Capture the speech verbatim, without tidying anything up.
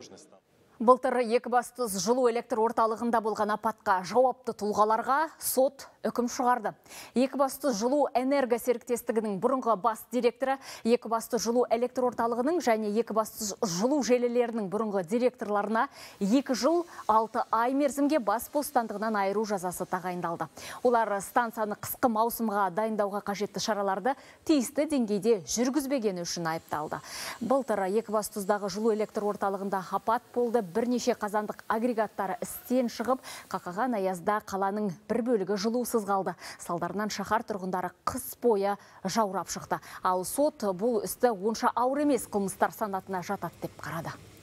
Былтыр Екібастұз жылу электр орталығында болған апатқа жауапты тұлғаларға сот үкім шығарды. Екібастұз жылу энерго серіктестігінің бұрынғы бас директоры, Екібастұз жылу электр орталығының және Екібастұз жылу желілерінің бұрынғы директорларына екі жыл алты ай мерзімге бас бостандығынан айыру жазасы тағайындалды. Олар станцияны қысқы маусымға дайындауға қажетті шараларды тиісті деңгейде жүргізбегені үшін айыпталды. Былтыр Екібастұздағы жылу электр орталығында апат болды. Бірнеше қазандық агрегаттары істен шығып, қақаған аязда қаланың бір бөлігі жылусыз қалды. Салдарынан шаһар тұрғындары қыс бойы жаурап шықты. Ал сот бұл істі онша ауыр емес қылмыстар санатына жатады деп қарады.